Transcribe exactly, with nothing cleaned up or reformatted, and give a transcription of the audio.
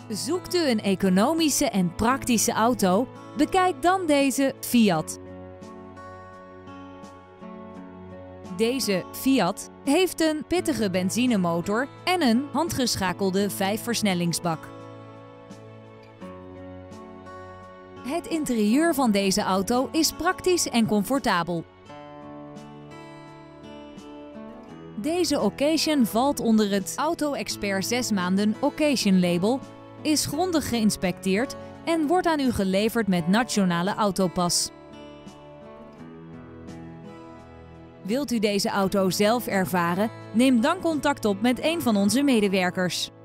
Zoekt u een economische en praktische auto? Bekijk dan deze Fiat. Deze Fiat heeft een pittige benzinemotor en een handgeschakelde vijfversnellingsbak. Het interieur van deze auto is praktisch en comfortabel. Deze Occasion valt onder het Auto Expert zes maanden Occasion label, is grondig geïnspecteerd en wordt aan u geleverd met nationale autopas. Wilt u deze auto zelf ervaren? Neem dan contact op met een van onze medewerkers.